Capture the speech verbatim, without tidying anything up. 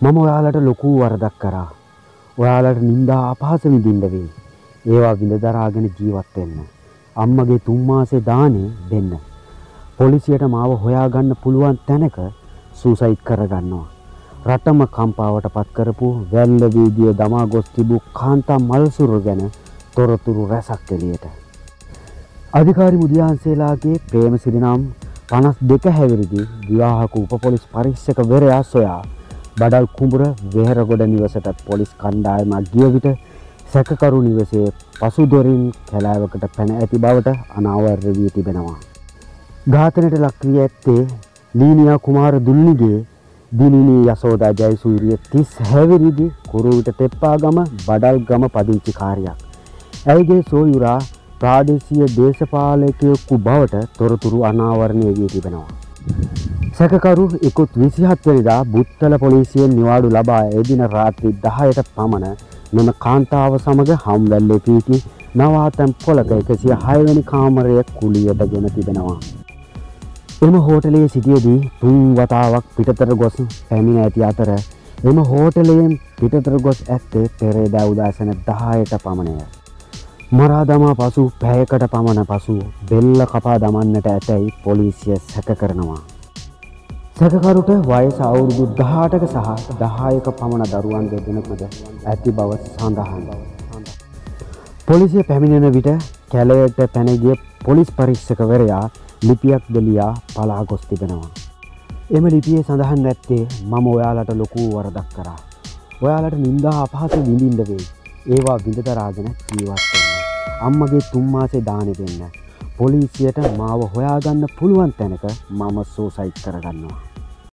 මම ඔයාලට ලොකු වරදක් කරා. ඔයාලට නිന്ദා අපහාස විඳින්න වෙයි. ඒවා විඳ දරාගෙන ජීවත් වෙන්න. අම්මගේ තුන් මාසේ දානේ දෙන්න. පොලිසියට මාව හොයාගන්න පුළුවන් තැනක සූසයිඩ් කරගන්නවා. රටම කම්පාවට පත් කරපු වැල්ල වීදියේ දමා ගොස් තිබූ කාන්තා මල්සුරු ගැන තොරතුරු රැසක් එළියට. අධිකාරි මුදියන්සේලාගේ ප්‍රේමසිරි නම් පනස් දෙක හැවිරිදි විවාහක උප පොලිස් පරීක්ෂකවරයා සොයා බඩල් කුඹුර වෙහෙරගොඩ නිවසට පොලිස් කණ්ඩායමක් ගිය විට සැකකරු නිවසේ පසු දොරින් කැලෑවකට පැන ඇති බවට අනාවරණය වී තිබෙනවා. ඝාතනයට ලක් වී ඇත්තේ ලීනියා කුමාර දුල්නිගේ දිනිනී යසෝදා ජයසූරිය තිස් හැවිරිදි කුරුවිට තෙප්පාගම බඩල්ගම පදිංචිකාරියක්. ඇයගේ සොයුරා ප්‍රාදේශීය දේශපාලකයෙකු බවට තොරතුරු අනාවරණය වී තිබෙනවා. සැකකරු ඉකුත් විසිහත් වෙනිදා බුත්තල පොලිසියෙන් නිවාඩු ලබා එදින රාත්‍රී දහයට පමණ මෙම කාන්තාව සමග හම්වැල්ලේ පිහිටි නවාතැන් පොලක එකසිය හය වෙනි කාමරය කුලියට ගෙන තිබෙනවා. එම හෝටලයේ සිටියේදී තුන් වතාවක් පිටතට ගොස් පැමිණ ඇති අතර එම හෝටලයෙන් පිටතට ගොස් ඇත්තේ පෙරේදා උදෑසන දහයට පමණය. මරා දමා පසු පැයකට පමණ පසු බෙල්ල කපා දමන්නට ඇතැයි පොලිසිය සැක කරනවා. සැකකරුට වයස අවුරුදු දහඅටක සහ දහයක පමණ දරුවන් දෙදෙනෙකුද ඇති බව සඳහන්යි. පොලිසිය පැමිණෙන විට කැලයට පැන ගිය පොලිස් පරීක්ෂකවරයා ලිපියක් දෙලියා පලා ගොස් තිබෙනවා. එම ලිපියේ සඳහන් නැත්තේ මම ඔයාලට ලොකු වරදක් කරා. ඔයාලට නිന്ദා අපහාස විඳින්න වෙයි. ඒවා විඳ දරාගෙන ජීවත් වෙන්න. අම්මගේ තුන් මාසේ දානෙ දෙන්න. පොලිසියට මාව හොයාගන්න පුළුවන් තැනක මම සූසයිඩ් කරගන්නවා.